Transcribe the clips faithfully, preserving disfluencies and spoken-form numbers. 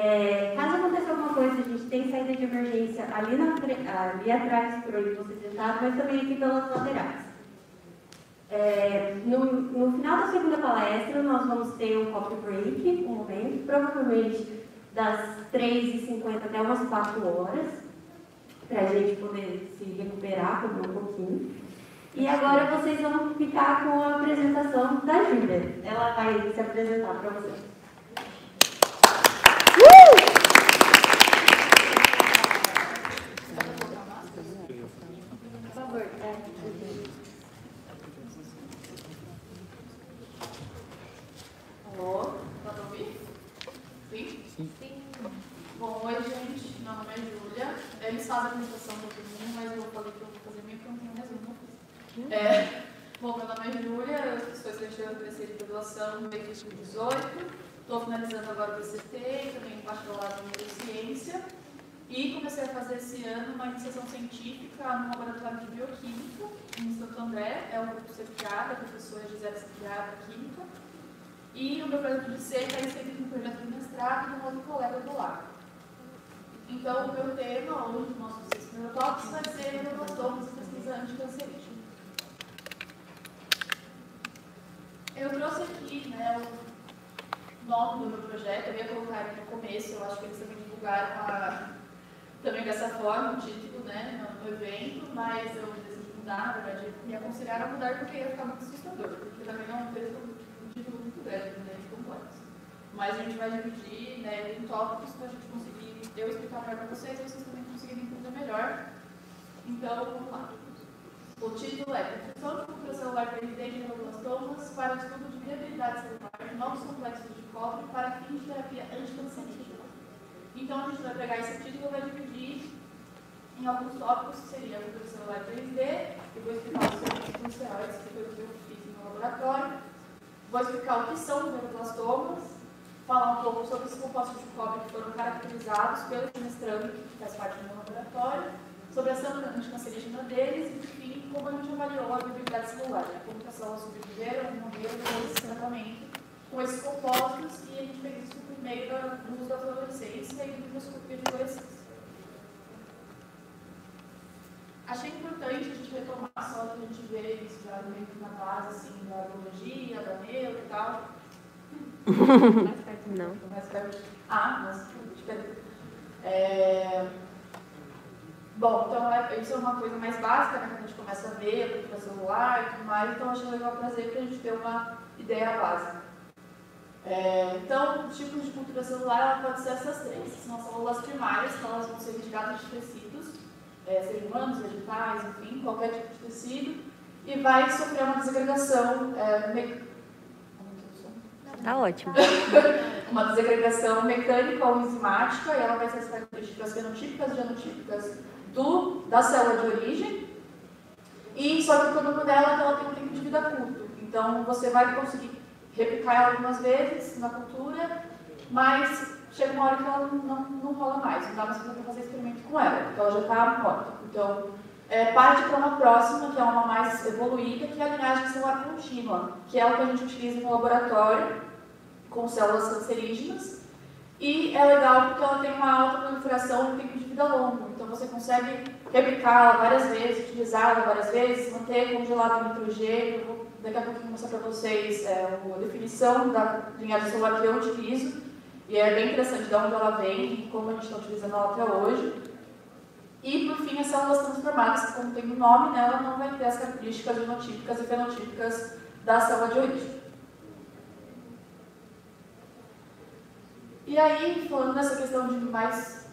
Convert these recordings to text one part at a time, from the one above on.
É, caso aconteça alguma coisa, a gente tem saída de emergência ali, na, ali atrás, por onde você sentado, mas também aqui pelas laterais. É, no, no final da segunda palestra, nós vamos ter um coffee break, um momento, provavelmente das três e cinquenta até umas quatro horas, para a gente poder se recuperar, comer um pouquinho. E agora vocês vão ficar com a apresentação da Júlia. Ela vai se apresentar para vocês. Uh! Por favor, é. Alô, dá para ouvir? Sim? Sim. Sim. Bom, oi gente, meu nome é Júlia. Eles fazem a apresentação do todo mas eu falei que eu vou fazer minha porque eu não tenho resumo. É, bom, meu nome é Júlia, eu sou estudante da terceira de graduação no dois mil e dezoito. Estou finalizando agora o B C T, também bacharelado em Neurociência. E comecei a fazer esse ano uma iniciação científica no laboratório de bioquímica em Santo André. É o grupo Sequiara, a professora Gisele Sequiara, Química. E o meu projeto de ser está inserido no projeto de mestrado de um outro colega do lar. Então, o meu tema hoje, no nosso primeiro tópico, vai ser neuroblastoma e pesquisa anticancerígena. Eu trouxe aqui, né, o nome do meu projeto, eu ia colocar aqui no começo, eu acho que eles também divulgaram a, também dessa forma, o título, né, no, no evento, mas eu decidi mudar, na verdade, me aconselharam a mudar porque ia ficar muito assustador, porque também é um texto, um título muito grande, né, muito complexo. Mas a gente vai dividir, né, em tópicos para a gente conseguir eu explicar melhor para vocês e vocês também conseguirem entender melhor. Então, vamos lá. O título é Construção de Cultura Celular três D de Neuroblastomas para o estudo de viabilidade celular de novos complexos de cobre para fins de terapia anticancerígena. Então, a gente vai pegar esse título e vai dividir em alguns tópicos, que seria a cultura celular três D, eu vou explicar os efeitos dos esteroides, que foi o que eu fiz no laboratório, vou explicar o que são os neuroblastomas, falar um pouco sobre os compostos de cobre que foram caracterizados pelo mestrando, que faz parte do meu laboratório, sobre a ação anticancerígena deles e, enfim, como a gente avaliou a viabilidade celular, né? Como que as células sobreviveram, morreram nesse tratamento com esses compostos, e a gente fez isso por meio do uso da fluorescência e do microscopia de fluorescência. Achei importante a gente retomar só que a gente vê isso já meio que na base assim, da biologia, da neuro e tal. Mais perto, não. Mais perto. Ah, mas é... Bom, então é, isso é uma coisa mais básica, né, que a gente começa a ver, a cultura celular e tudo mais, então achei legal trazer para a gente ter uma ideia básica. É, então, os tipos de cultura celular ela pode ser essas três. São as células primárias, que elas vão ser retiradas de tecidos, é, sejam humanos, vegetais, enfim, qualquer tipo de tecido, e vai sofrer uma desagregação é, me... Tá ótimo. uma desagregação mecânica ou enzimática, e ela vai ser as características fenotípicas e genotípicas do, da célula de origem, e só que o problema dela é que ela tem um tempo de vida curto. Então, você vai conseguir replicar ela algumas vezes na cultura, mas chega uma hora que ela não, não, não rola mais, não dá mais para fazer experimento com ela, porque ela já está morta. Então, é, parte para uma próxima, que é uma mais evoluída, que é a linhagem celular contínua, que é o que a gente utiliza no laboratório, com células cancerígenas, e é legal porque ela tem uma alta proliferação e um tempo de vida longo, então você consegue replicá-la várias vezes, utilizá-la várias vezes, manter congelado o nitrogênio. Vou daqui a pouquinho mostrar para vocês é, a definição da linhagem celular que eu utilizo, e é bem interessante de onde ela vem e como a gente está utilizando ela até hoje. E, por fim, as células transformadas, que como tem o nome, né, ela não vai ter as características genotípicas e fenotípicas da célula de origem. E aí, falando dessa questão de mais...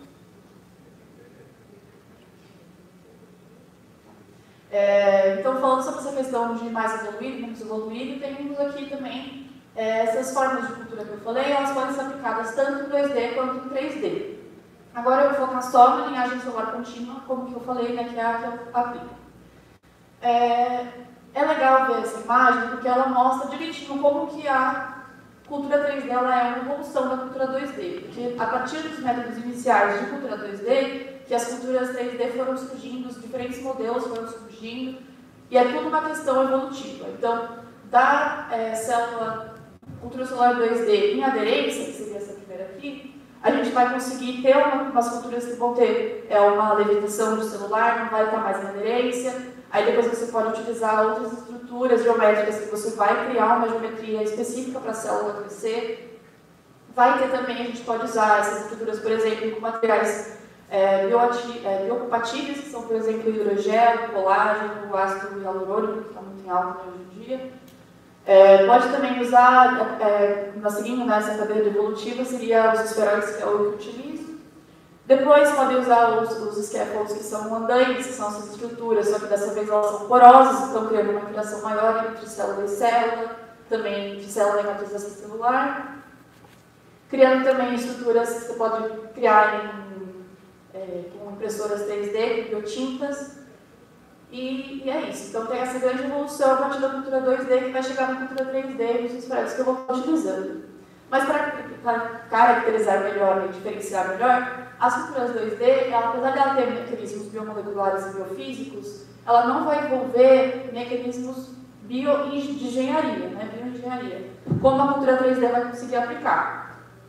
É, então, falando sobre essa questão de mais evoluído, menos evoluído, temos aqui também é, essas formas de cultura que eu falei, elas podem ser aplicadas tanto em dois D quanto em três D. Agora eu vou focar só na linhagem celular contínua, como que eu falei, né, que é a que eu aplico. É, é legal ver essa imagem, porque ela mostra direitinho como que a cultura três D ela é uma evolução da cultura dois D, porque a partir dos métodos iniciais de cultura dois D, que as culturas três D foram surgindo, os diferentes modelos foram surgindo, e é tudo uma questão evolutiva. Então, da é, célula cultura celular dois D em aderência, que seria essa primeira aqui, a gente vai conseguir ter uma, umas culturas que vão ter é, uma levitação do celular, não vai estar mais em aderência. Aí depois você pode utilizar outras estruturas geométricas que você vai criar uma geometria específica para a célula crescer. Vai ter também, a gente pode usar essas estruturas, por exemplo, com materiais é, é, biocompatíveis, que são, por exemplo, o hidrogel, o colágeno, o ácido hialurônico, que está muito em alta hoje em dia. É, pode também usar, é, na seguindo nessa cadeira evolutiva, seria os esferoides, que é o que eu utilizo. Depois podem usar os, os scaffolds, que são andames, que são essas estruturas, só que dessa vez elas são porosas, então criando uma interação maior entre célula e célula, também de célula e matriz celular. Criando também estruturas que você pode criar em, é, com impressoras três D, biotintas. E, e é isso. Então tem essa grande evolução a partir da cultura dois D que vai chegar na cultura três D e os esferoides que eu vou utilizando. Mas para caracterizar melhor e diferenciar melhor, as culturas dois D, ela, apesar de ela ter mecanismos biomoleculares e biofísicos, ela não vai envolver mecanismos bio de engenharia, né? Bioengenharia, como a cultura três D vai conseguir aplicar.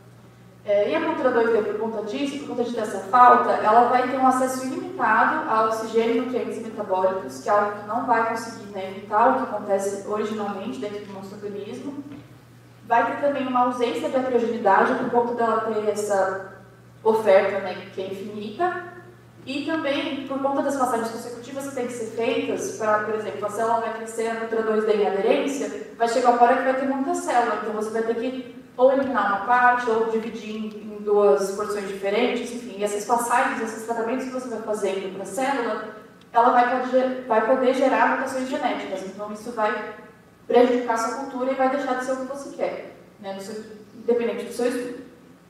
É, e a cultura dois D, por conta disso, por conta de ter essa falta, ela vai ter um acesso ilimitado a oxigênio, nutrientes e metabólicos, que é algo que não vai conseguir, né, evitar o que acontece originalmente dentro do nosso organismo. Vai ter também uma ausência de heterogeneidade, por conta dela ter essa oferta, né, que é infinita. E também, por conta das passagens consecutivas que têm que ser feitas, para, por exemplo, a célula vai crescer a cultura dois D em aderência, vai chegar uma hora que vai ter muita célula, então você vai ter que ou eliminar uma parte, ou dividir em duas porções diferentes, enfim, e essas passagens, esses tratamentos que você vai fazendo para a célula, ela vai poder, vai poder gerar mutações genéticas, então isso vai prejudicar a sua cultura e vai deixar de ser o que você quer, né, no seu, independente do seu estudo.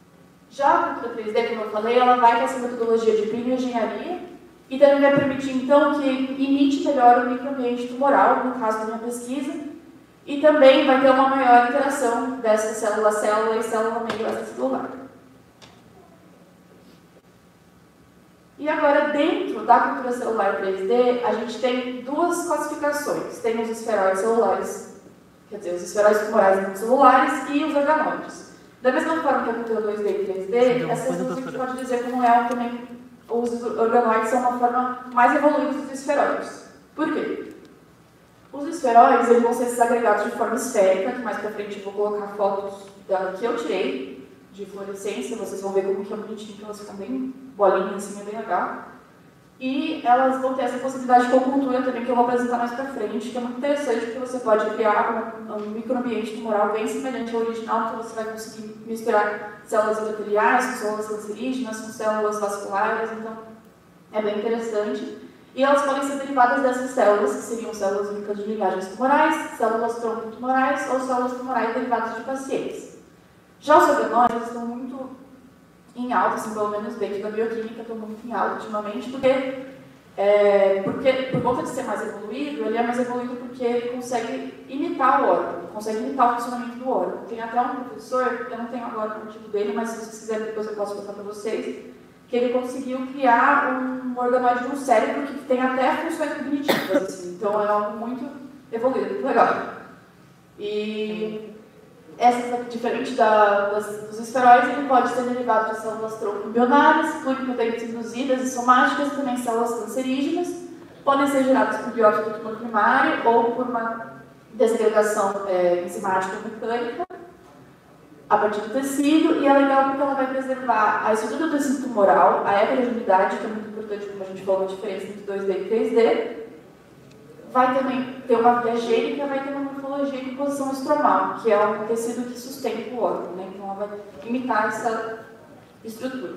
Já a cultura três D, como eu falei, ela vai ter essa metodologia de bioengenharia e também vai permitir, então, que imite melhor o microambiente tumoral, no caso da minha pesquisa, e também vai ter uma maior interação dessa célula a célula e célula meio extracelular. E agora, dentro da cultura celular três D, a gente tem duas classificações. Tem os esferoides celulares, quer dizer, os esferoides tumorais não celulares e os organoides. Da mesma forma que a cultura dois D e três D, essas duas a gente pode dizer como é também os organoides são uma forma mais evoluída dos esferoides. Por quê? Os esferoides eles vão ser esses agregados de forma esférica, que mais pra frente eu vou colocar fotos da, que eu tirei de fluorescência, vocês vão ver como que é bonitinho, que elas ficam bem bolinhas, assim, é bem legal. E elas vão ter essa possibilidade de cocultura também, que eu vou apresentar mais pra frente, que é muito interessante, porque você pode criar um, um microambiente tumoral bem semelhante ao original, então você vai conseguir misturar células endoteliais com células cancerígenas, com células vasculares, então é bem interessante. E elas podem ser derivadas dessas células, que seriam células únicas de ligagens tumorais, células tronco-tumorais ou células tumorais derivadas de pacientes. Já os organoides estão muito em alta, assim, pelo menos dentro da bioquímica, estão muito em alta ultimamente, porque, é, porque por conta de ser mais evoluído, ele é mais evoluído porque ele consegue imitar o órgão, consegue imitar o funcionamento do órgão. Tem até um professor, eu não tenho agora o artigo dele, mas se vocês quiserem depois eu posso contar para vocês, que ele conseguiu criar um organoide de um cérebro que tem até funções cognitivas, assim. Então é algo muito evoluído, muito legal. E essa, diferente da, das, dos esferoides, ele pode ser derivado de células tronco embrionárias, pluripotentes induzidas e somáticas, também células cancerígenas, podem ser geradas por biópsia do tumor primário ou por uma desagregação é, enzimática ou mecânica, a partir do tecido, e é legal porque ela vai preservar a estrutura do tecido tumoral, a heterogeneidade, que é muito importante, como a gente falou, a diferença entre dois D e três D. Vai também ter uma via gênica, vai ter uma morfologia e composição estromal, que é um tecido que sustenta o órgão, né? Então ela vai imitar essa estrutura.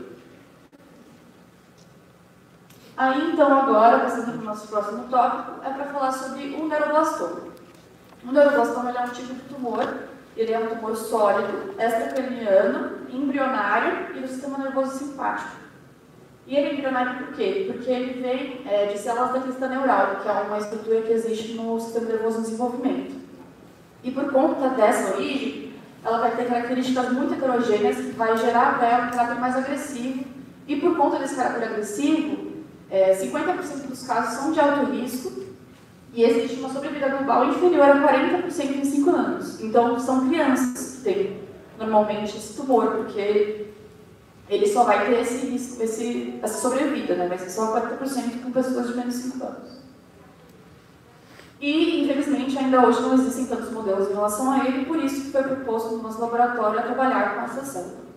Aí, então, agora, passando para o nosso próximo tópico, é para falar sobre o neuroblastoma. O neuroblastoma é um tipo de tumor. Ele é um tumor sólido, extracraniano, embrionário e do sistema nervoso simpático. E ele é embrionário por quê? Porque ele vem é, de células da crista neural, que é uma estrutura que existe no sistema nervoso em desenvolvimento. E por conta dessa origem, ela vai ter características muito heterogêneas, que vai gerar para ela um caráter mais agressivo. E por conta desse caráter agressivo, é, cinquenta por cento dos casos são de alto risco, e existe uma sobrevida global inferior a quarenta por cento em cinco anos. Então, são crianças que têm normalmente esse tumor, porque ele só vai ter esse risco, esse, essa sobrevida, né? Vai ser só quarenta por cento com pessoas de menos de cinco anos. E, infelizmente, ainda hoje não existem tantos modelos em relação a ele, por isso que foi proposto no nosso laboratório a trabalhar com essa célula.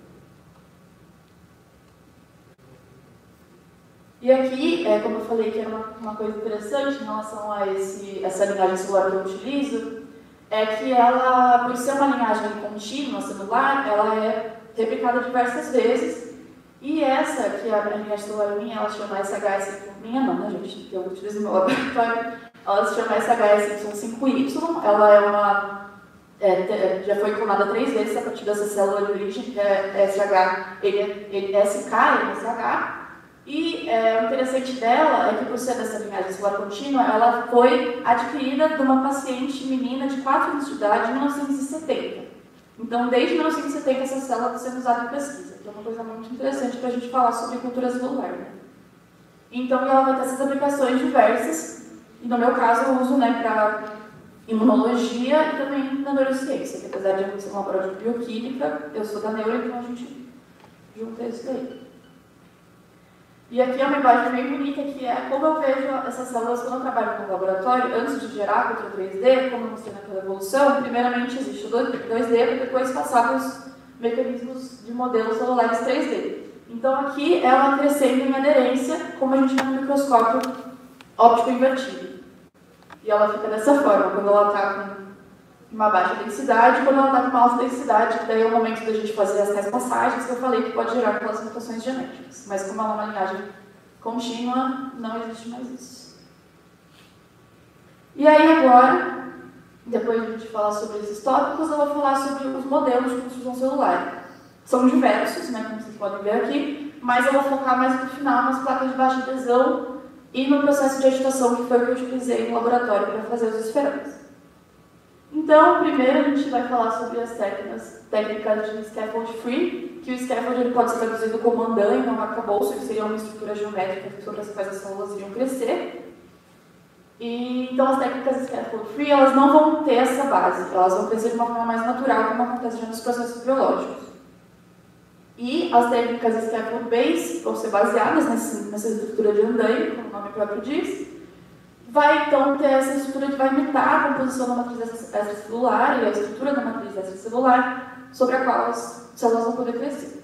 E aqui, é, como eu falei que era uma, uma coisa interessante em relação a esse, essa linhagem celular que eu utilizo, é que ela, por ser uma linhagem contínua celular, ela é replicada diversas vezes, e essa, que é a linhagem celular minha, ela chama S H S, minha não, né, gente, que eu utilizo no meu laboratório, ela se chama S H S Y cinco Y, ela é uma, é, já foi clonada três vezes a partir dessa célula de origem, que é S H, S K, N S H, e é, o interessante dela é que, por ser dessa linhagem celular contínua, ela foi adquirida de uma paciente menina de quatro anos de idade em mil novecentos e setenta. Então, desde mil novecentos e setenta, essa célula está sendo usada em pesquisa, que é uma coisa muito interessante para a gente falar sobre cultura celular. Né? Então, ela vai ter essas aplicações diversas, e no meu caso eu uso, né, para imunologia e também na neurociência, que apesar de eu ser uma prova de bioquímica, eu sou da neuro, então a gente junta isso daí. E aqui é uma imagem bem bonita, que é como eu vejo essas células quando eu trabalho no laboratório, antes de gerar a cultura três D, como eu mostrei naquela evolução, primeiramente existe o dois D para depois passar os mecanismos de modelos celulares três D. Então aqui ela crescendo em aderência, como a gente vê no microscópio óptico invertido. E ela fica dessa forma, quando ela está com uma baixa densidade, quando ela está com uma alta densidade, daí é o momento da gente fazer as tais passagens que eu falei que pode gerar aquelas mutações genéticas. Mas como ela é uma linhagem contínua, não existe mais isso. E aí agora, depois de a gente falar sobre esses tópicos, eu vou falar sobre os modelos de construção celular. São diversos, né, como vocês podem ver aqui, mas eu vou focar mais no final nas placas de baixa adesão e no processo de agitação, que foi o que eu utilizei no laboratório para fazer os esferões. Então, primeiro a gente vai falar sobre as técnicas, técnicas de scaffold free, que o scaffold ele pode ser traduzido como andaime, não arcabouço, que seria uma estrutura geométrica sobre as quais as células iriam crescer. E, então, as técnicas scaffold free, elas não vão ter essa base, elas vão crescer de uma forma mais natural, como acontece já nos processos biológicos. E as técnicas scaffold base vão ser baseadas nessa, nessa estrutura de andaime, como o nome próprio diz. Vai, então, ter essa estrutura que vai imitar a composição da matriz extracelular e a estrutura da matriz extracelular sobre a qual as células vão poder crescer.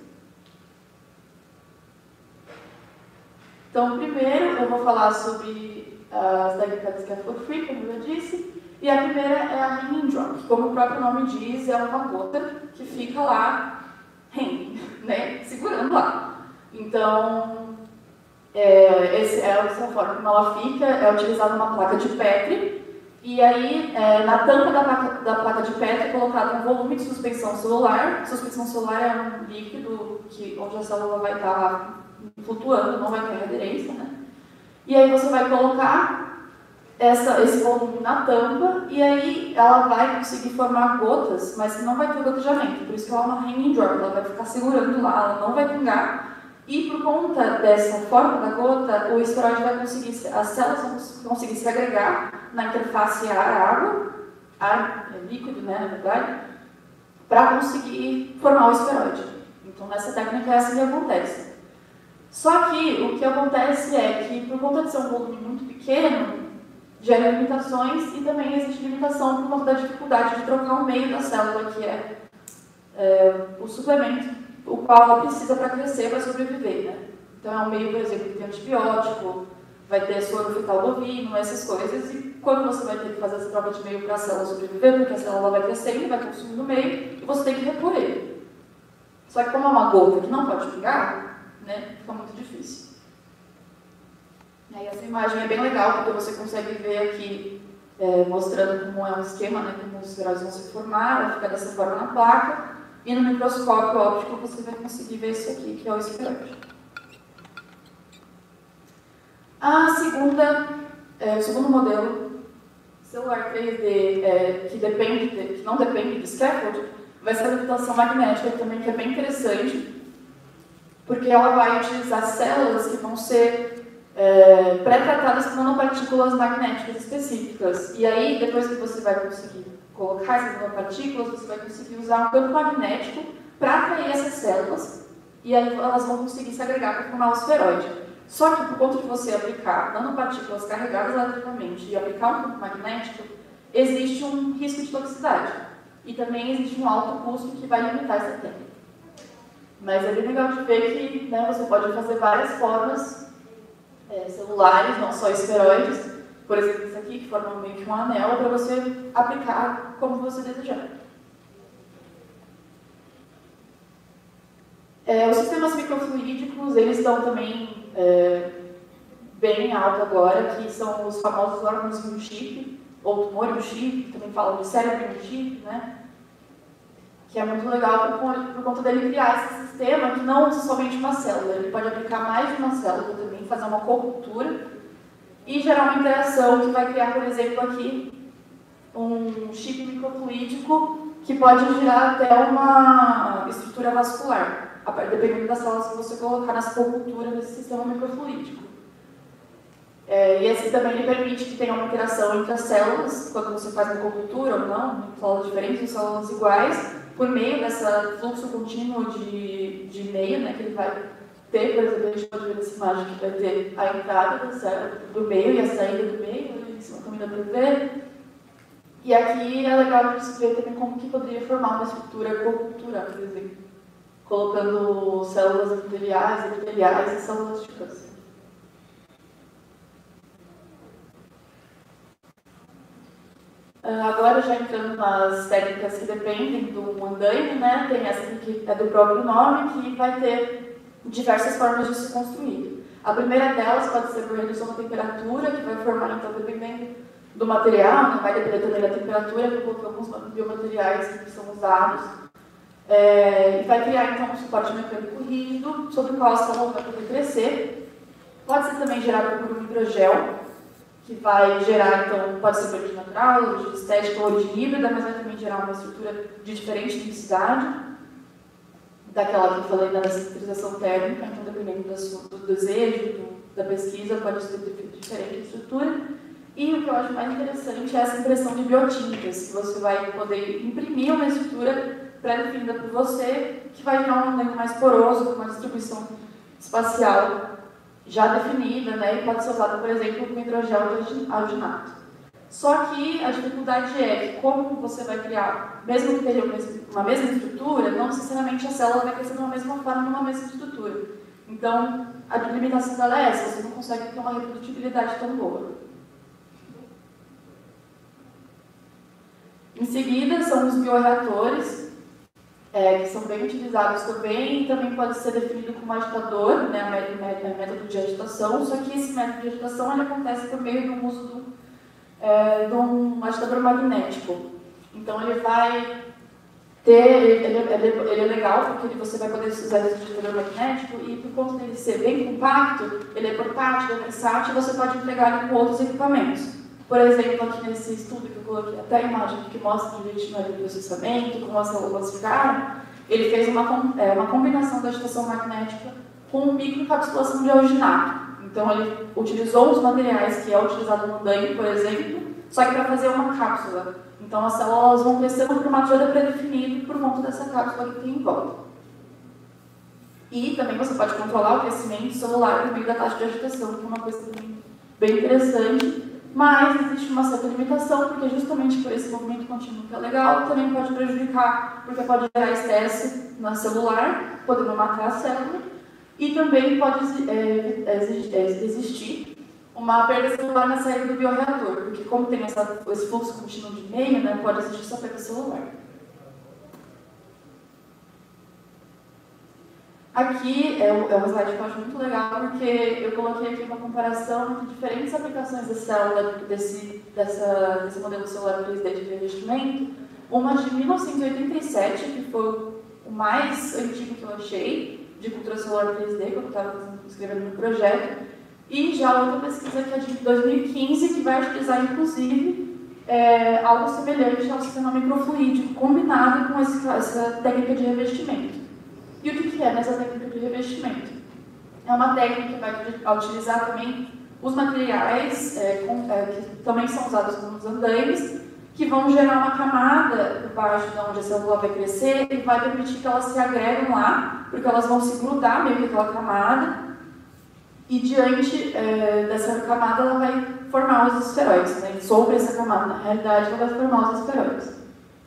Então, primeiro, eu vou falar sobre as técnicas de scaffold free, como eu já disse, e a primeira é a hanging drop, que, como o próprio nome diz, é uma gota que fica lá, hanging, né, segurando lá. Então, É, esse é a forma como ela fica, é utilizada uma placa de Petri, e aí é, na tampa da placa, da placa de Petri é colocado um volume de suspensão celular. Suspensão celular é um líquido que, onde a célula vai estar lá flutuando, não vai ter aderência, né? E aí você vai colocar essa, esse volume na tampa, e aí ela vai conseguir formar gotas, mas não vai ter gotejamento, por isso que ela é uma hanging drop, ela vai ficar segurando lá, ela não vai pingar. E por conta dessa forma da gota, o esteroide vai conseguir, as células vão conseguir se agregar na interface ar-água, ar é líquido, né, na verdade, para conseguir formar o esteroide. Então, nessa técnica é assim que acontece. Só que o que acontece é que, por conta de ser um volume muito pequeno, gera limitações e também existe limitação por conta da dificuldade de trocar o meio da célula, que é, é o suplemento, o qual ela precisa para crescer, para sobreviver, né? Então é um meio, por exemplo, que tem antibiótico, vai ter soro fetal bovino, essas coisas, e quando você vai ter que fazer essa troca de meio para a célula sobreviver, porque a célula vai crescendo, vai consumindo o meio, e você tem que repor ele. Só que como é uma gota que não pode pingar, né, fica muito difícil. E aí essa imagem é bem legal, porque você consegue ver aqui, é, mostrando como é um esquema, né, como os esteroides vão se formar, ela fica dessa forma na placa, e no microscópio óptico você vai conseguir ver isso aqui, que é o esteroide. A segunda, é, o segundo modelo celular três D, é, que, depende de, que não depende do scaffold, vai ser a levitação magnética também, que é bem interessante, porque ela vai utilizar células que vão ser é, pré-tratadas com nanopartículas magnéticas específicas. E aí, depois que você vai conseguir colocar essas nanopartículas, você vai conseguir usar um campo magnético para atrair essas células e aí elas vão conseguir se agregar para formar o esferoide. Só que por conta de você aplicar nanopartículas carregadas eletricamente e aplicar um campo magnético, existe um risco de toxicidade. E também existe um alto custo que vai limitar essa técnica. Mas é bem legal de ver que, né, você pode fazer várias formas é, celulares, não só esferoides, por exemplo, esse aqui, que forma meio que um anel, para você aplicar como você desejar. É, os sistemas microfluídicos, eles estão também é, bem alto agora, que são os famosos órgãos em um chip, ou tumor em um chip, também falam de cérebro em um chip, né? Que é muito legal por, por conta dele criar esse sistema que não usa somente uma célula, ele pode aplicar mais de uma célula também, fazer uma cocultura e gerar uma interação que vai criar, por exemplo, aqui um chip microfluídico que pode gerar até uma estrutura vascular, dependendo das células que você colocar nessa cocultura desse sistema microfluídico. É, e assim também ele permite que tenha uma interação entre as células, quando você faz uma cocultura ou não, células diferentes ou células iguais, por meio desse fluxo contínuo de, de meio, né, que ele vai ter, por exemplo, a gente pode ver nessa imagem que vai ter a entrada da célula do meio e a saída do meio, ali em cima também dá para ver. E aqui é legal de se ver também como que poderia formar uma estrutura cocultural, por exemplo, colocando células epiteliais, epiteliais e células de câncer. Agora, já entrando nas técnicas que dependem do andaime, né, tem essa que é do próprio nome, que vai ter diversas formas de se construir. A primeira delas pode ser por redução da temperatura, que vai formar, então, dependendo do material, né, vai depender também da temperatura, que eu coloquei alguns biomateriais que são usados, é, e vai criar, então, um suporte mecânico rígido, sobre o qual a célula vai poder crescer. Pode ser também gerado por um hidrogel, que vai gerar, então, pode ser por de natural, de estética ou de híbrida, mas vai também gerar uma estrutura de diferente densidade, daquela que eu falei da sintetização térmica, então, dependendo do, do desejo, do, da pesquisa, pode ser diferente estrutura. E o que eu acho mais interessante é essa impressão de biotintas, que você vai poder imprimir uma estrutura pré-definida por você, que vai gerar um andaime mais poroso, com uma distribuição espacial já definida, né, e pode ser usada, por exemplo, com hidrogel de alginato. Só que a dificuldade é que, como você vai criar, mesmo que tenha uma mesma estrutura, não necessariamente a célula vai crescer de uma mesma forma, numa mesma estrutura. Então, a limitação dela é essa, você não consegue ter uma reprodutibilidade tão boa. Em seguida, são os bioreatores, É, que são bem utilizados também, e também pode ser definido como agitador, né, a método de agitação, só que esse método de agitação ele acontece por meio do uso do, é, de um agitador magnético. Então ele vai ter, ele, ele, ele é legal porque ele, você vai poder usar esse agitador magnético e por conta dele ser bem compacto, ele é portátil, é versátil, e você pode entregar ele com outros equipamentos. Por exemplo, aqui nesse estudo que eu coloquei até a imagem que mostra direitinho ali o processamento, como as células ficaram, ele fez uma, é, uma combinação da agitação magnética com microencapsulação de alginato. Então, ele utilizou os materiais que é utilizado no andaime, por exemplo, só que para fazer uma cápsula. Então, as células vão crescer no formato já pré-definido por conta dessa cápsula que tem em volta. E também você pode controlar o crescimento celular por meio da taxa de agitação, que é uma coisa também bem interessante. Mas existe uma certa limitação, porque justamente por esse movimento contínuo que é legal, também pode prejudicar, porque pode gerar estresse na celular, podendo matar a célula, e também pode é, é, existir uma perda celular na saída do bioreator, porque como tem essa, esse fluxo contínuo de meio, né, pode existir essa perda celular. Aqui é um, é um slide que eu acho muito legal, porque eu coloquei aqui uma comparação entre diferentes aplicações da célula, desse, dessa, desse modelo celular três D de revestimento. Uma de mil novecentos e oitenta e sete, que foi o mais antigo que eu achei, de cultura celular três D, que eu estava escrevendo no projeto, e já outra pesquisa que é de dois mil e quinze, que vai utilizar, inclusive, é, algo semelhante ao sistema microfluídico, combinado com esse, essa técnica de revestimento. E o que é nessa técnica de revestimento? É uma técnica que vai utilizar também os materiais é, com, é, que também são usados nos andaimes, que vão gerar uma camada por baixo de onde a célula vai crescer e vai permitir que elas se agreguem lá, porque elas vão se grudar meio que aquela camada, e diante é, dessa camada ela vai formar os esferoides, né? E sobre essa camada, na realidade, ela vai formar os esferoides.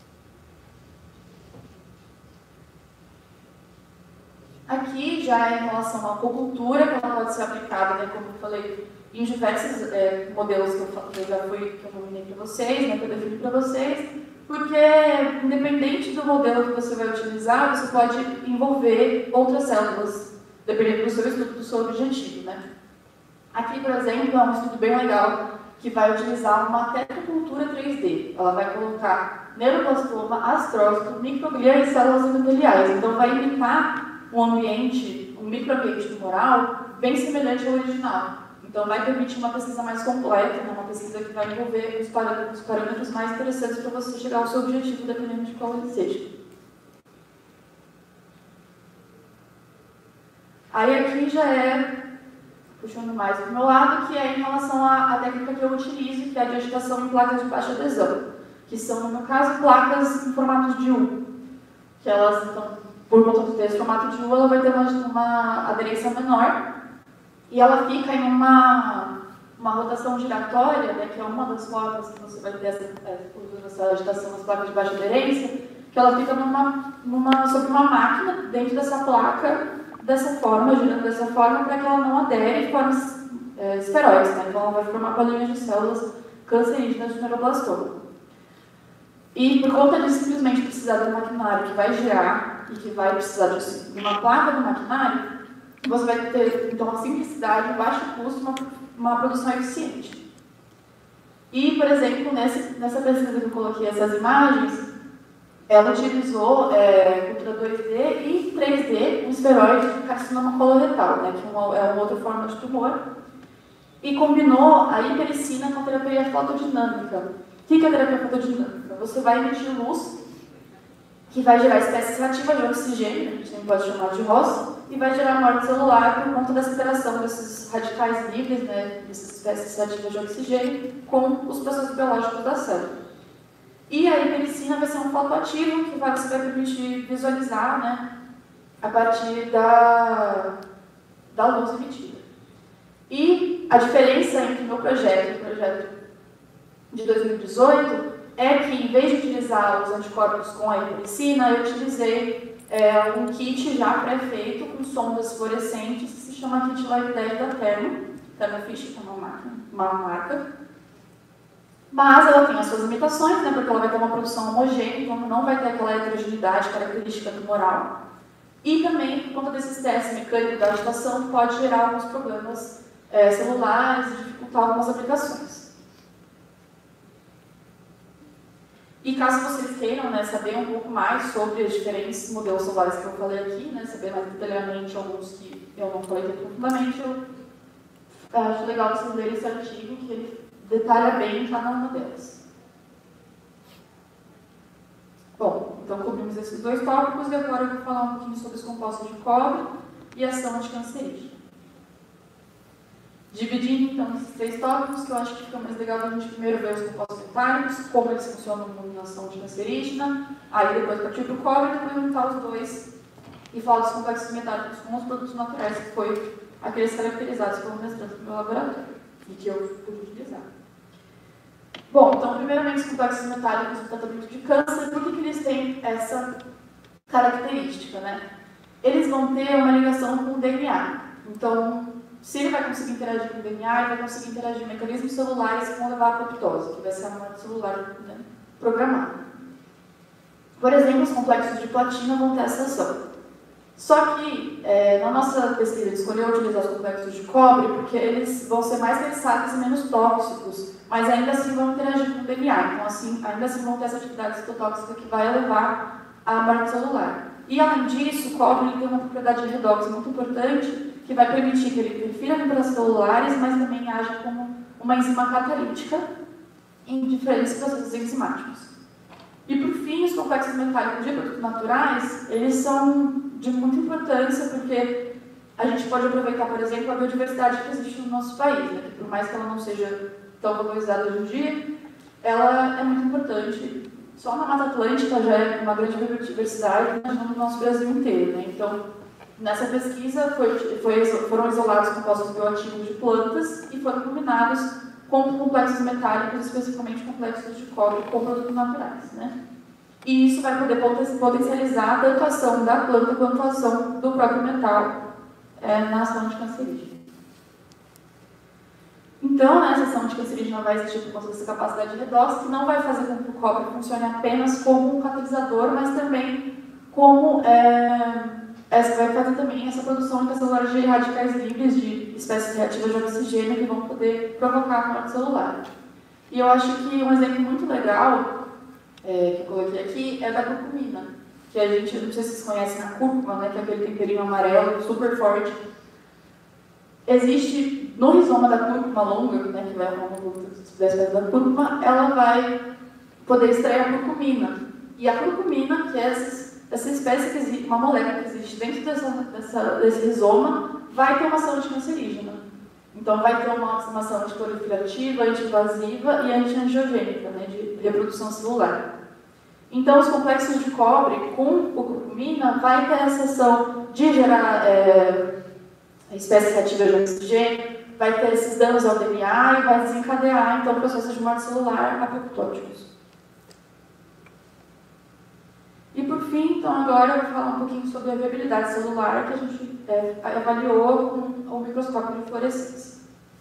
Aqui já é em relação à acupuntura, que ela pode ser aplicada, né, como eu falei, em diversos é, modelos que eu, que eu já fui, que eu nominei para vocês, né, que eu defini para vocês, porque independente do modelo que você vai utilizar, você pode envolver outras células, dependendo do seu estudo, do seu objetivo, né. Aqui, por exemplo, é um estudo bem legal, que vai utilizar uma tetocultura três D. Ela vai colocar neuroblastoma, astrócito, microglia e células endoteliais. Então, vai imitar um ambiente, um microambiente tumoral bem semelhante ao original. Então, vai permitir uma pesquisa mais completa, né? Uma pesquisa que vai envolver os parâmetros, os parâmetros mais interessantes para você chegar ao seu objetivo, dependendo de qual ele seja. Aí, aqui já é, puxando mais para o meu lado, que é em relação à, à técnica que eu utilizo, que é a de agitação em placas de baixa adesão, que são, no meu caso, placas em formato de U, que elas, então, por conta de ter esse formato de U, ela vai ter uma, uma aderência menor, e ela fica em uma, uma rotação giratória, né, que é uma das formas que você vai ter essa, essa agitação nas placas de baixa aderência, que ela fica numa, numa, sobre uma máquina dentro dessa placa, dessa forma, girando dessa forma, para que ela não adere e forme é, esferoides, né? Então ela vai formar bolinhas de células cancerígenas de neuroblastoma. E por conta de simplesmente precisar de um maquinário que vai girar e que vai precisar de uma placa do maquinário, você vai ter, então, a simplicidade, um baixo custo, uma, uma produção eficiente. E, por exemplo, nesse, nessa pesquisa que eu coloquei essas imagens, ela utilizou é, cultura dois D e três D, um esferoide de carcinoma coloretal, né, que é uma, é uma outra forma de tumor, e combinou a hipericina com a terapia fotodinâmica. O que é a terapia fotodinâmica? Você vai emitir luz, que vai gerar espécies reativas de oxigênio, a gente também pode chamar de R O S, e vai gerar morte celular por conta dessa interação desses radicais livres, né, dessas espécies reativas de oxigênio, com os processos biológicos da célula. E a hipericina vai ser um fotoativo que vai, você vai permitir visualizar, né, a partir da, da luz emitida. E a diferença entre o meu projeto e o projeto de dois mil e dezoito é que, em vez de utilizar os anticorpos com a hipericina, eu utilizei é, um kit já pré-feito com sondas fluorescentes que se chama Kit Live dez da Thermo, Thermofish, que é uma, máquina, uma marca. Mas ela tem as suas limitações, né, porque ela vai ter uma produção homogênea, então não vai ter aquela heterogeneidade característica tumoral. E também, por conta desse estresse mecânico da agitação, pode gerar alguns problemas é, celulares e dificultar algumas aplicações. E caso vocês queiram, né, saber um pouco mais sobre os diferentes modelos celulares que eu falei aqui, né, saber mais detalhadamente alguns que eu não falei tão profundamente, eu acho legal vocês lerem esse artigo, que ele detalha bem cada uma delas. Bom, então cobrimos esses dois tópicos e agora eu vou falar um pouquinho sobre os compostos de cobre e ação anticancerígena. Dividindo então esses três tópicos, que eu acho que fica mais legal a gente primeiro ver os compostos metálicos, como eles funcionam na ação anticancerígena, aí depois partir para o cobre e depois juntar os dois e falar dos complexos metálicos com os produtos naturais, que foi aqueles caracterizados pelo mestrado do meu laboratório e que eu pude utilizar. Bom, então, primeiramente, os complexos metálicos no tratamento de câncer, por que, que eles têm essa característica, né? Eles vão ter uma ligação com o D N A. Então, se ele vai conseguir interagir com o D N A, ele vai conseguir interagir com mecanismos celulares que vão levar à apoptose, que vai ser a morte celular, né, programada. Por exemplo, os complexos de platina vão ter essa ação. Só que, é, na nossa pesquisa, ele escolheu utilizar os complexos de cobre porque eles vão ser mais versáteis e menos tóxicos, mas ainda assim vão interagir com o D N A. Então, assim, ainda assim vão ter essa atividade citotóxica que vai levar à morte celular. E, além disso, o cobre tem uma propriedade de redox muito importante, que vai permitir que ele interfira em celulares, mas também age como uma enzima catalítica em diferentes processos enzimáticos. E, por fim, os complexos metálicos de produtos naturais, eles são de muita importância, porque a gente pode aproveitar, por exemplo, a biodiversidade que existe no nosso país, né? Que por mais que ela não seja tão valorizada hoje em dia, ela é muito importante. Só na Mata Atlântica já é uma grande biodiversidade, mas no nosso Brasil inteiro, né? Então, nessa pesquisa foi, foi, foram isolados compostos bioativos de plantas e foram combinados com complexos metálicos, especificamente complexos de cobre com produtos naturais, né? E isso vai poder potencializar tanto a ação da planta quanto a ação do próprio metal é, na ação anticancerígena. Então, né, essa ação anticancerígena vai existir por conta dessa capacidade de redox, que não vai fazer com que o cobre funcione apenas como um catalisador, mas também como é, essa vai fazer também essa produção intracelular de radicais livres de espécies reativas de oxigênio que vão poder provocar a morte celular. E eu acho que um exemplo muito legal é, que eu coloquei aqui é da curcumina, que a gente, não sei se vocês conhecem a cúrcuma, né, que é aquele temperinho amarelo super forte. Existe no rizoma da cúrcuma longa, né, que vai ao longo da espécie da cúrcuma, ela vai poder extrair a curcumina. E a curcumina, que é essa, essa espécie que existe, uma molécula que existe dentro dessa, dessa, desse rizoma, vai ter uma ação anticancerígena. Então, vai ter uma ação antiproliferativa, anti-invasiva e anti-angiogênica, né, de reprodução celular. Então, os complexos de cobre com curcumina vai ter essa ação de gerar é, espécies reativas de oxigênio, vai ter esses danos ao D N A e vai desencadear, então, processos de morte celular apoptóticos. E, por fim, então, agora eu vou falar um pouquinho sobre a viabilidade celular que a gente é, avaliou com o microscópio de fluorescência.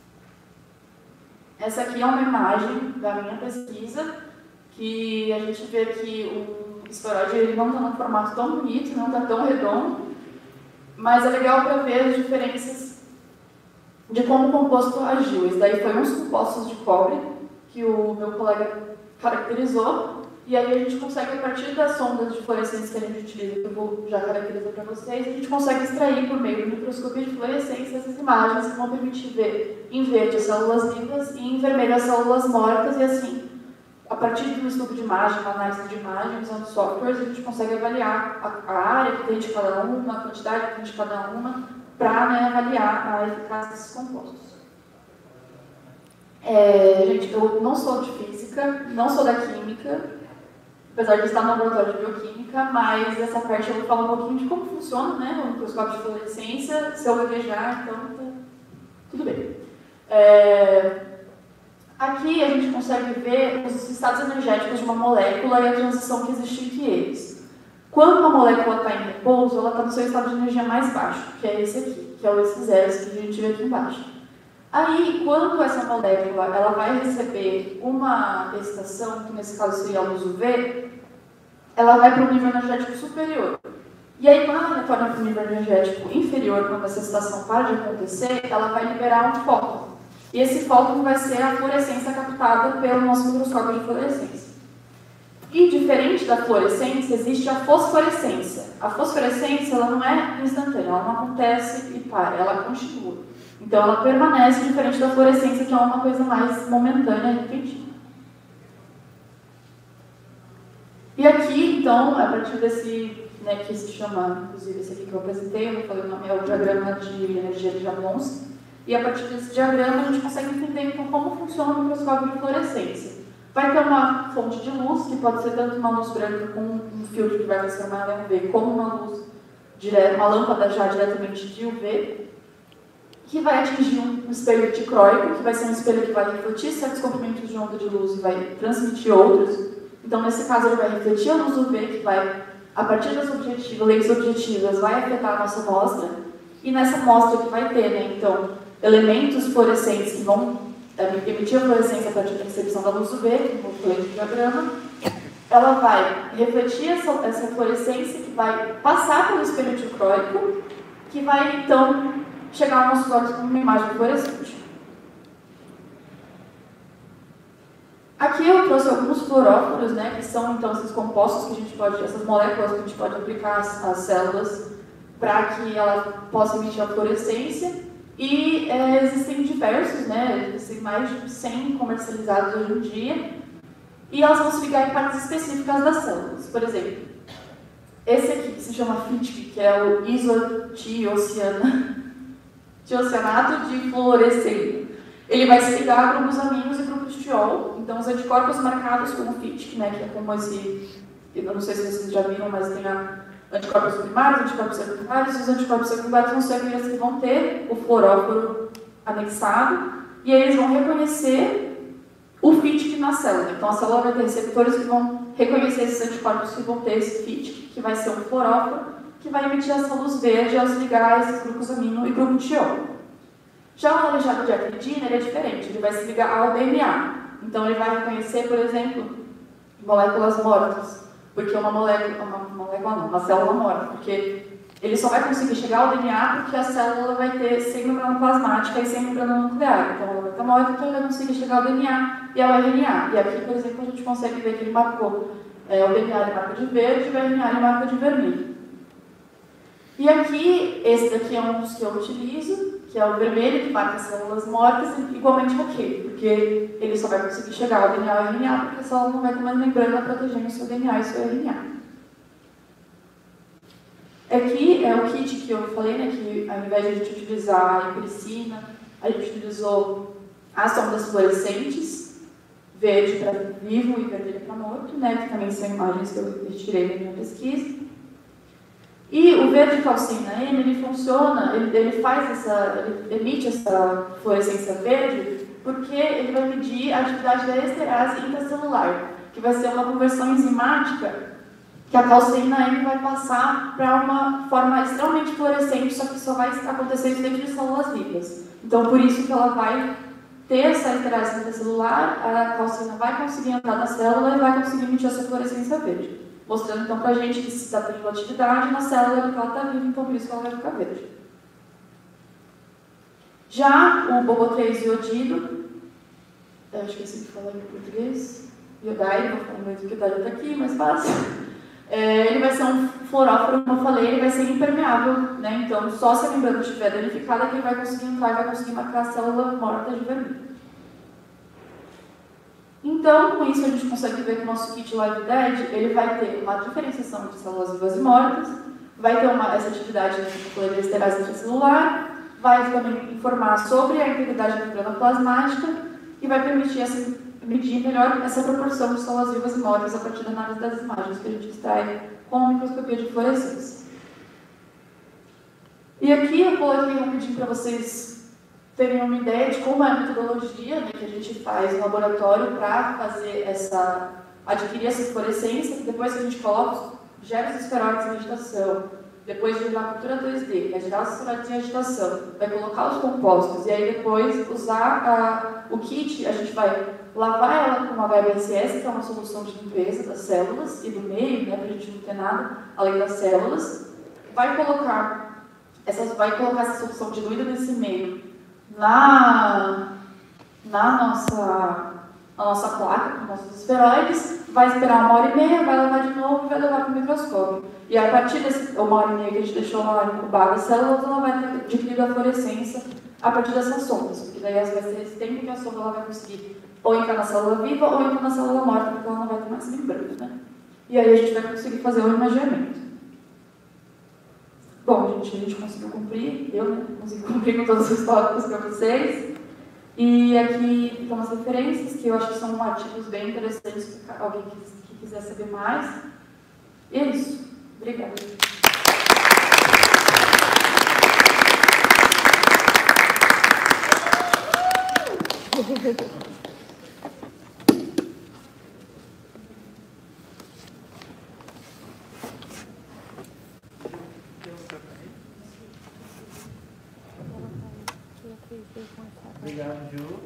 Essa aqui é uma imagem da minha pesquisa, que a gente vê que o esferoide ele não está num formato tão bonito, não está tão redondo, mas é legal para ver as diferenças de como o composto agiu. Isso daí foi uns compostos de cobre que o meu colega caracterizou, e aí a gente consegue, a partir das sondas de fluorescência que a gente utiliza, que eu vou já caracterizar para vocês, a gente consegue extrair por meio do microscópio de fluorescência essas imagens que vão permitir ver em verde as células vivas e em vermelho as células mortas, e assim, a partir do estudo de imagem, uma análise de imagem, usando softwares, a gente consegue avaliar a, a área que tem de cada uma, a quantidade que tem de cada uma, para, né, avaliar a eficácia desses compostos. É, gente, eu não sou de física, não sou da química, apesar de estar no laboratório de bioquímica, mas essa parte eu vou falar um pouquinho de como funciona, né, o microscópio de fluorescência. Se eu gaguejar, então tá tudo bem. É, aqui a gente consegue ver os estados energéticos de uma molécula e a transição que existe entre eles. Quando uma molécula está em repouso, ela está no seu estado de energia mais baixo, que é esse aqui, que é o esses zeros que a gente vê aqui embaixo. Aí, quando essa molécula ela vai receber uma excitação, que nesse caso seria a luz U V, ela vai para um nível energético superior. E aí, quando ela retorna para o nível energético inferior, quando essa excitação para de acontecer, ela vai liberar um fóton. E esse fóton vai ser a fluorescência captada pelo nosso microscópio de fluorescência. E, diferente da fluorescência, existe a fosforescência. A fosforescência ela não é instantânea, ela não acontece e para, ela continua. Então, ela permanece diferente da fluorescência, que é uma coisa mais momentânea e repentina. E aqui, então, a partir desse, né, que se chama, inclusive esse aqui que eu apresentei, eu falei o nome, é o diagrama de energia de Jablonski, e a partir desse diagrama a gente consegue entender então, como funciona o microscópio de fluorescência. Vai ter uma fonte de luz, que pode ser tanto uma luz branca com um filtro que vai transformar ela em U V, como uma luz, direta, uma lâmpada já diretamente de U V, que vai atingir um espelho dicróico, que vai ser um espelho que vai refletir certos comprimentos de onda de luz e vai transmitir outros. Então, nesse caso, ele vai refletir a luz U V, que vai, a partir das objetivas, lentes objetivas, vai afetar a nossa amostra. E nessa amostra que vai ter, né, então, elementos fluorescentes que vão é, emitir a fluorescência a partir da recepção da luz U V, como eu falei no diagrama, ela vai refletir essa, essa fluorescência, que vai passar pelo espelho dicróico, que vai, então, chegar aos nossos olhos como uma imagem fluorescente. Aqui eu trouxe alguns fluoróforos, né, que são então esses compostos que a gente pode, essas moléculas que a gente pode aplicar às, às células para que ela possa emitir a fluorescência. E é, existem diversos, né, existem mais de cem comercializados hoje em dia, e elas vão se ligar em partes específicas das células. Por exemplo, esse aqui que se chama F I T C, que é o isotiocianato de fluoresceína. Ele vai se ligar a grupos aminos e grupos de T-O, então os anticorpos marcados com o F I T, né, que é como esse, eu não sei se vocês já viram, mas tem a anticorpos primários, anticorpos secundários, e os anticorpos secundários vão ser aqueles que vão ter o fluoróforo anexado, e aí eles vão reconhecer o F I T na célula. Então a célula vai ter receptores que vão reconhecer esses anticorpos que vão ter esse F I T, que vai ser um fluoróforo, que vai emitir essa luz verde ao se ligar a esse glucosamino e grupo T O. Já o aleijado de acridina, ele é diferente, ele vai se ligar ao D N A. Então, ele vai reconhecer, por exemplo, moléculas mortas, porque uma molécula, uma molécula não, uma célula morta, porque ele só vai conseguir chegar ao D N A porque a célula vai ter sem membrana plasmática e sem membrana nuclear. Então, ela vai estar morta, então ele vai conseguir chegar ao D N A e ao R N A. E aqui, por exemplo, a gente consegue ver que ele marcou é, o D N A ele marca de verde e o R N A ele marca de vermelho. E aqui, esse daqui é um dos que eu utilizo, que é o vermelho, que marca as células mortas, igualmente aqui, porque ele só vai conseguir chegar ao D N A e ao R N A, porque a célula não vai ter uma membrana protegendo o seu D N A e o seu R N A. Aqui é o kit que eu falei, né, que ao invés de a gente utilizar a empiricina, a gente utilizou as sondas fluorescentes, verde para vivo e vermelho para morto, né, que também são imagens que eu retirei da minha pesquisa. E o verde calcina M, ele funciona, ele, ele faz essa, ele emite essa fluorescência verde porque ele vai medir a atividade da esterase intracelular, que vai ser uma conversão enzimática que a calcina M vai passar para uma forma extremamente fluorescente, só que só vai acontecer isso dentro de células vivas. Então, por isso que ela vai ter essa esterase intracelular, a calcina vai conseguir entrar na célula e vai conseguir emitir essa fluorescência verde. Mostrando então pra gente que se está tendo atividade na célula que ela está viva, então por isso que ela vai ficar verde. Já o bobo três iodido, eu acho que eu esqueci de falar em português, iodide, vou falar mesmo que o iodide está aqui, mais fácil. É, ele vai ser um fluoróforo, como eu falei, ele vai ser impermeável, né? Então só se a membrana estiver danificada que ele vai conseguir entrar e vai conseguir marcar a célula morta de vermelho. Então, com isso, a gente consegue ver que o nosso kit LiveDead, ele vai ter uma diferenciação de células vivas e mortas, vai ter uma, essa atividade de esterase intracelular, vai também informar sobre a integridade da membrana plasmática e vai permitir essa, medir melhor essa proporção de células vivas e mortas a partir da análise das imagens que a gente extrai com a microscopia de fluorescência. E aqui eu coloquei rapidinho para vocês terem uma ideia de como é a metodologia, né, que a gente faz no laboratório para fazer essa, adquirir essa fluorescência, que depois que a gente coloca, gera os esferoides em agitação, depois de virar a cultura dois D, vai gerar os esferoides em agitação, vai colocar os compostos, e aí depois usar a, o kit, a gente vai lavar ela com H B S S, que é uma solução de limpeza das células e do meio, né, para a gente não ter nada além das células, vai colocar, essas, vai colocar essa solução diluída nesse meio, Na, na, nossa, na nossa placa, com nossos esferoides, vai esperar uma hora e meia, vai levar de novo e vai levar para o microscópio. E a partir dessa uma hora e meia que a gente deixou lá incubada as células, ela vai ter adquirido a fluorescência a partir dessas sondas, porque daí vai ser esse tempo que a sonda ela vai conseguir ou entrar na célula viva ou entrar na célula morta, porque ela não vai ter mais membrana, né? E aí a gente vai conseguir fazer o imageamento. Bom, gente, a gente conseguiu cumprir, eu né, consegui cumprir com todos os tópicos para vocês. E aqui estão as referências, que eu acho que são artigos bem interessantes para alguém que, que quiser saber mais. E é isso. Obrigada. Obrigado, Ju.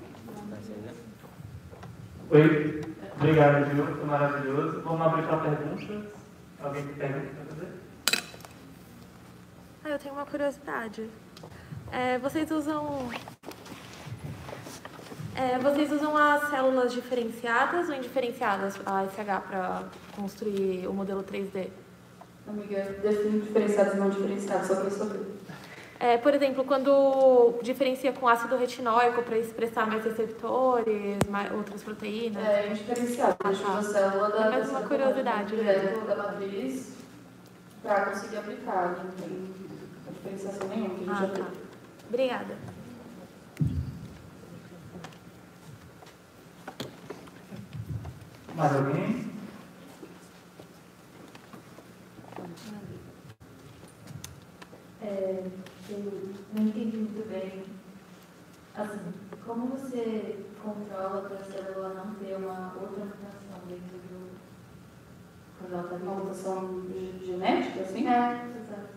Oi. Obrigado, Ju. Foi maravilhoso. Vamos abrir para perguntas. Alguém tem pergunta para fazer? Ah, eu tenho uma curiosidade. É, vocês usam... É, vocês usam as células diferenciadas ou indiferenciadas, a S H, para construir o modelo três D? Amiga, define diferenciados e não diferenciados, só para eu saber. É, por exemplo, quando diferencia com ácido retinóico para expressar mais receptores, mais outras proteínas? É, indiferenciado. A gente usa a célula da, é mais uma curiosidade direto da matriz para conseguir aplicar. Não tem diferenciação nenhuma que a gente ah, já tá. tem. Obrigada. Mais alguém? É, eu não entendi muito bem. Assim, como você controla para a célula não ter uma outra mutação dentro do. Quando ela está Uma mutação genética, assim? É, exato.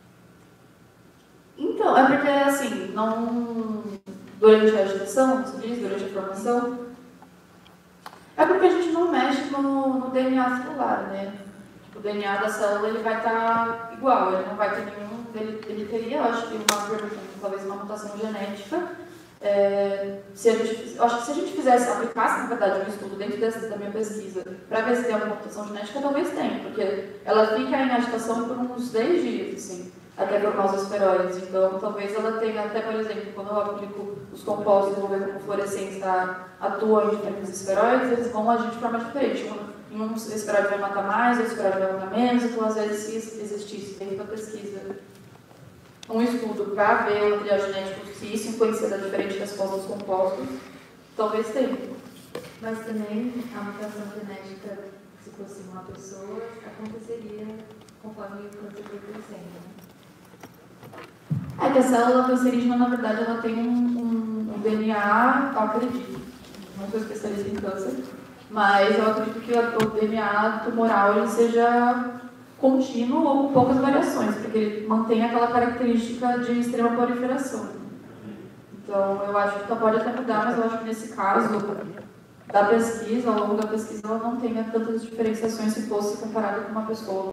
Então, é porque, assim, não... Durante a gestação, você diz, durante a formação, é porque a gente não mexe no, no D N A celular, né? O D N A da célula, ele vai estar igual, ele não vai ter nenhum... Ele, ele teria, eu acho que uma, talvez uma mutação genética. É, se a gente, eu acho que se a gente fizesse, aplicasse, na verdade, um estudo dentro dessa, da minha pesquisa, para ver se tem alguma mutação genética, talvez tenha, porque ela fica em agitação por uns dez dias, assim, até formar os esteroides. Então, talvez ela tenha, até, por exemplo, quando eu aplico os compostos envolvendo com fluorescência, atuam em diferentes esteroides, eles vão agir de forma diferente. Um, um esteroide vai matar mais, outro esteroide vai matar menos, então, às vezes, se existisse dentro da pesquisa um estudo para ver o material genético, se isso influencia da diferente resposta dos compostos, talvez tenha. Mas também a mutação genética, se fosse uma pessoa, aconteceria conforme o câncer foi crescendo. É que a célula cancerígena, na verdade, ela tem um, um, um D N A, eu acredito, não sou especialista em câncer, mas eu acredito que o D N A tumoral ele seja contínuo ou com poucas variações, porque ele mantém aquela característica de extrema proliferação. Então, eu acho que pode até mudar, mas eu acho que nesse caso da pesquisa, ao longo da pesquisa, ela não tenha tantas diferenciações se fosse comparada com uma pessoa